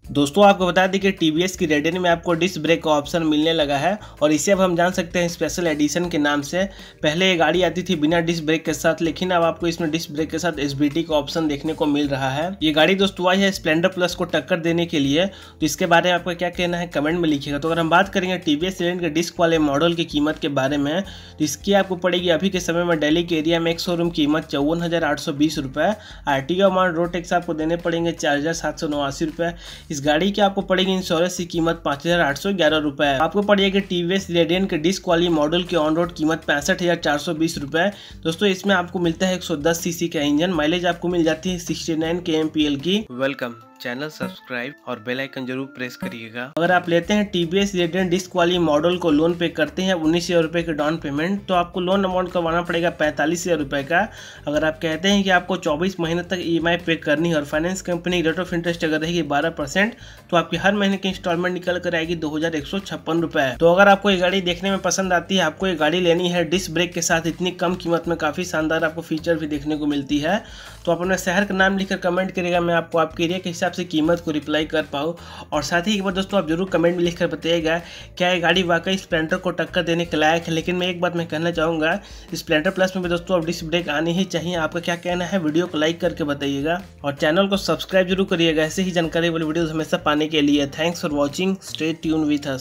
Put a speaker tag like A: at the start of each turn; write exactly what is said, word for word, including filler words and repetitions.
A: दोस्तों आपको बता दें कि टीवीएस की रेडियन में आपको डिस्क ब्रेक का ऑप्शन मिलने लगा है और इसे अब हम जान सकते हैं स्पेशल एडिशन के नाम से। पहले ये गाड़ी आती थी बिना डिस्क ब्रेक के साथ, लेकिन अब आपको इसमें डिस्क ब्रेक के साथ एसबीटी का ऑप्शन देखने को मिल रहा है। ये गाड़ी दोस्तों आई है स्प्लेंडर प्लस को टक्कर देने के लिए। तो इसके बारे में आपका क्या कहना है कमेंट में लिखिएगा। तो अगर हम बात करेंगे टीवीएस रेडियन के डिस्क वाले मॉडल की कीमत के बारे में, तो इसकी आपको पड़ेगी अभी के समय में दिल्ली के एरिया में एक शोरूम कीमत चौवन हज़ार आठ सौ बीस रुपये। R T O amount road tax आपको देने पड़ेंगे चार हज़ार सात सौ नवासी रुपये। इस गाड़ी की आपको पड़ेगी इंश्योरेंस की कीमत पाँच हजार आठ सौ ग्यारह रुपए। आपको पड़ेगी टीवीएस रेडियन के डिस्क वाली मॉडल की ऑन रोड कीमत पैंसठ हजार चार सौ बीस रुपए। दोस्तों इसमें आपको मिलता है एक सौ दस सीसी का इंजन, माइलेज आपको मिल जाती है उनहत्तर के एम पी एल की। वेलकम, चैनल सब्सक्राइब और बेल आइकन जरूर प्रेस करिएगा। अगर आप लेते हैं टीवीएस रेडियन डिस्क वाली मॉडल को लोन पे करते हैं उन्नीस हजार रुपए के डाउन पेमेंट, तो आपको लोन अमाउंट करवाना पड़ेगा पैंतालीस हजार रुपए का। अगर आप कहते हैं कि आपको चौबीस महीने तक ईएमआई पे करनी है और finance company rate of interest अगर रहेगी बारह परसेंट, तो आपकी हर महीने की इंस्टॉलमेंट निकल कर आएगी दो हजार एक सौ छप्पन रुपए। तो अगर आपको ये गाड़ी देखने में पसंद आती है, आपको ये गाड़ी लेनी है डिस्क ब्रेक के साथ इतनी कम कीमत में, काफी शानदार आपको फीचर भी देखने को मिलती है, तो आप अपने शहर का नाम लिखकर कमेंट करिएगा। मैं आपको आपके एरिया के हिसाब से कीमत को रिप्लाई कर पाऊँ। और साथ ही एक बार दोस्तों आप जरूर कमेंट में लिखकर बताइएगा क्या ये गाड़ी वाकई स्प्लेंडर को टक्कर देने के लायक है। लेकिन मैं एक बात मैं कहना चाहूँगा, स्प्लेंडर प्लस में भी दोस्तों अब डिस्क ब्रेक आनी ही चाहिए। आपका क्या कहना है, वीडियो को लाइक करके बताइएगा और चैनल को सब्सक्राइब जरूर करिएगा ऐसे ही जानकारी वाली वीडियोस हमेशा पाने के लिए। Thanks for watching, stay tune with us.